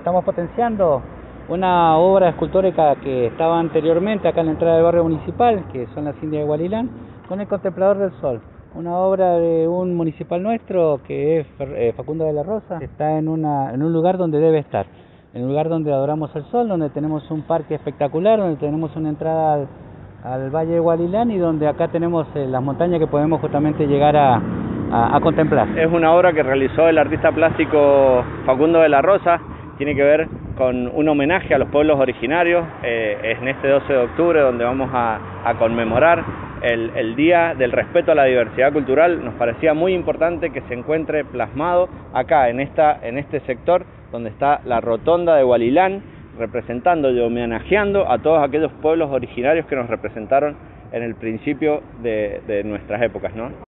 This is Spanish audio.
estamos potenciando una obra escultórica que estaba anteriormente acá en la entrada del barrio municipal, que son las Indias de Gualilán, con el Contemplador del Sol. Una obra de un municipal nuestro que es Facundo de la Rosa, que está en un lugar donde debe estar, en un lugar donde adoramos el sol, donde tenemos un parque espectacular, donde tenemos una entrada al Valle de Gualilán y donde acá tenemos las montañas que podemos justamente llegar a contemplar. Es una obra que realizó el artista plástico Facundo de la Rosa, tiene que ver con un homenaje a los pueblos originarios, es en este 12 de octubre donde vamos a conmemorar el Día del Respeto a la Diversidad Cultural. Nos parecía muy importante que se encuentre plasmado acá en este sector donde está la rotonda de Gualilán, representando y homenajeando a todos aquellos pueblos originarios que nos representaron en el principio de nuestras épocas, ¿no?